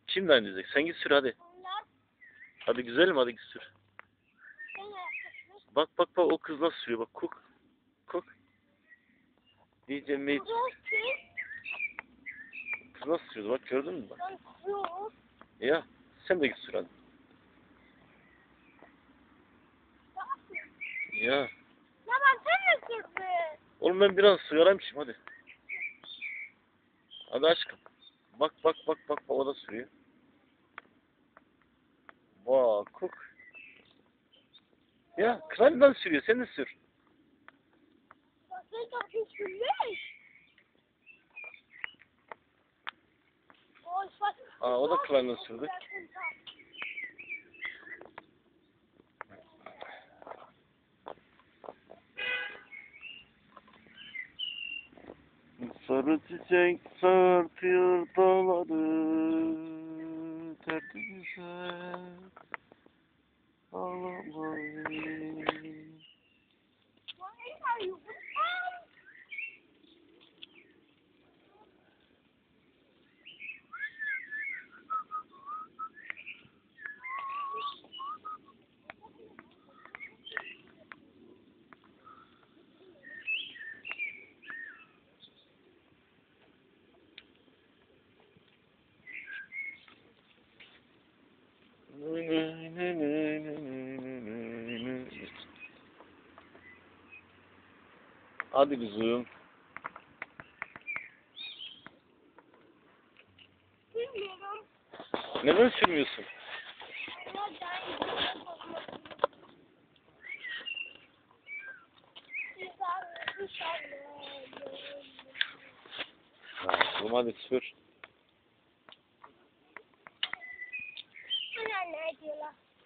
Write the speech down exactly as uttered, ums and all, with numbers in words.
Şimdi aynı diyecek. Sen git sür hadi. Hadi güzelim, hadi git sür. Bak bak bak, o kız nasıl sürüyor, bak kuk. Kuk. Diyeceğim mate. Kız nasıl sürüyordu, bak gördün mü bak. Ya sen de git sür hadi. Ya. Ya ben sen de sürdün. Oğlum ben biraz sigarayım şimdi, hadi. Hadi aşkım. Bak bak bak bak, o da sürüyor. Bak kuk. Ya kraldan sürüyor, sen de sür. Bak sen çok küçülmüş. Aa, o da kraldan sürdü. Sarı çiçek sartıyor dağları, tertip güzel ağlamayı. Hadi kızım. Bilmiyorum. Neden sürmüyorsun? Tamam hadi sür. Anne ne diyorlar?